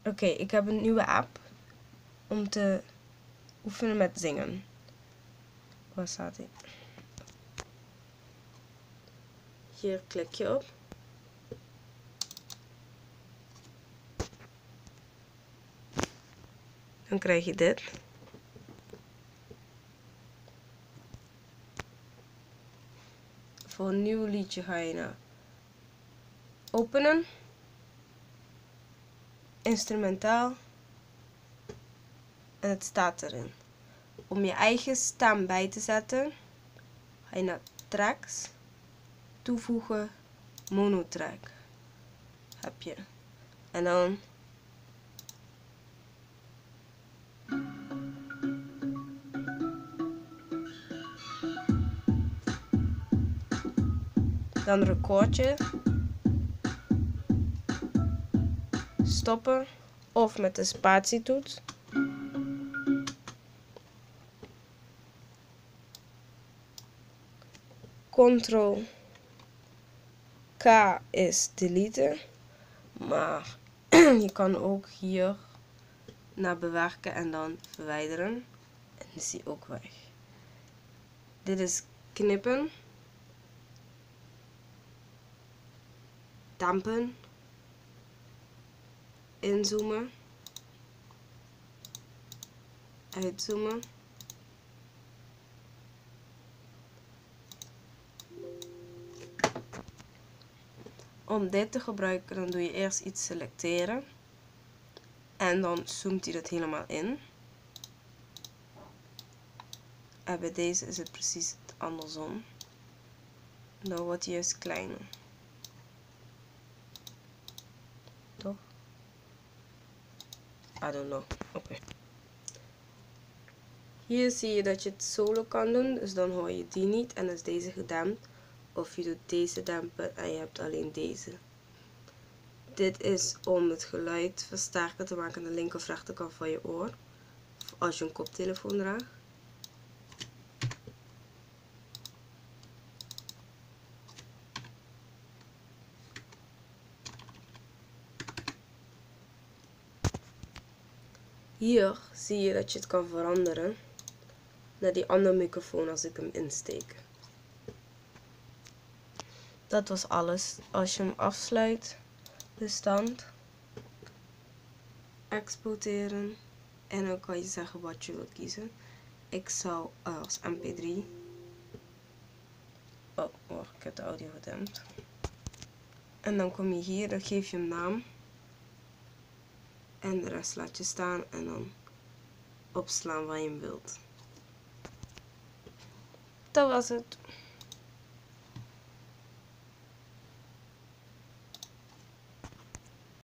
Oké, ik heb een nieuwe app om te oefenen met zingen. Waar staat hij? Hier klik je op. Dan krijg je dit. Voor een nieuw liedje ga je naar openen, instrumentaal en het staat erin. Om je eigen stem bij te zetten, ga je naar tracks, toevoegen, monotrack. Heb je. En dan record je, stoppen of met de spatietoets. Ctrl K is deleten, maar je kan ook hier naar bewerken en dan verwijderen en is die ook weg. Dit is knippen, dampen, inzoomen, uitzoomen, om dit te gebruiken dan doe je eerst iets selecteren en dan zoomt hij dat helemaal in. En bij deze is het precies het andersom. Dan wordt hij juist kleiner. Toch? I don't know. Oké. Hier zie je dat je het solo kan doen, dus dan hoor je die niet en is deze gedempt. Of je doet deze dempen en je hebt alleen deze. Dit is om het geluid versterker te maken aan de linker of rechterkant van je oor. Of als je een koptelefoon draagt. Hier zie je dat je het kan veranderen naar die andere microfoon als ik hem insteek. Dat was alles. Als je hem afsluit, de stand, exporteren en dan kan je zeggen wat je wilt kiezen. Ik zou als mp3. Oh, wacht, ik heb de audio gedempt. En dan kom je hier, dan geef je hem naam. En de rest laat je staan en dan opslaan waar je hem wilt. Dat was het.